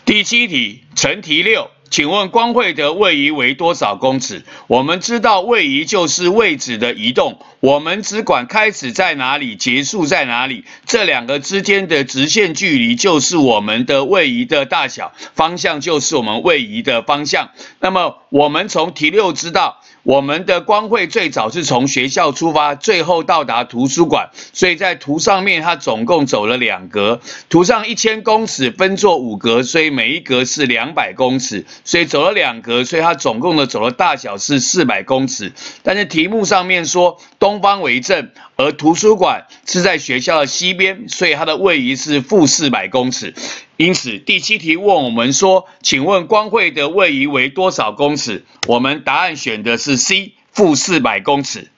第7题，乘题6，请问光会的位移为多少公尺？我们知道位移就是位置的移动，我们只管开始在哪里，结束在哪里，这两个之间的直线距离就是我们的位移的大小，方向就是我们位移的方向。那么我们从题6知道，我们的光会最早是从学校出发，最后到达图书馆，所以在图上面它总共走了2格，图上1000公尺分作5格，所以每一格是200公尺，所以走了2格，所以它总共的走的大小是400公尺。但是题目上面说东方为正，而图书馆是在学校的西边，所以它的位移是-400公尺。因此，第7题问我们说，请问光会的位移为多少公尺？我们答案选的是 C，-400公尺。